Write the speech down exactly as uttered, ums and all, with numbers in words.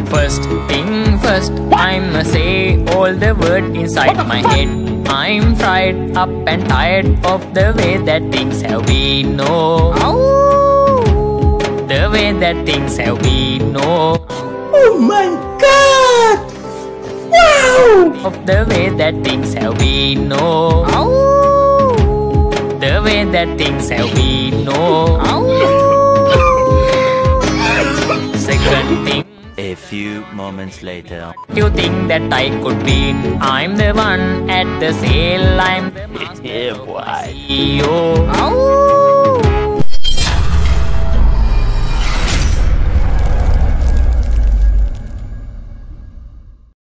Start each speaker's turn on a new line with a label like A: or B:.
A: First thing first, I'ma say all the words inside my head. I'm fried up and tired of the way that things have been. No, the way that things have been. No.
B: Oh my God! Wow!
A: Of the way that things have been. No, the way that things have been. No. Second thing.
C: A few moments later.
A: You think that I could be? I'm the one at the sale. I'm the master
C: Yeah,
A: of
C: boy.
A: my C E O.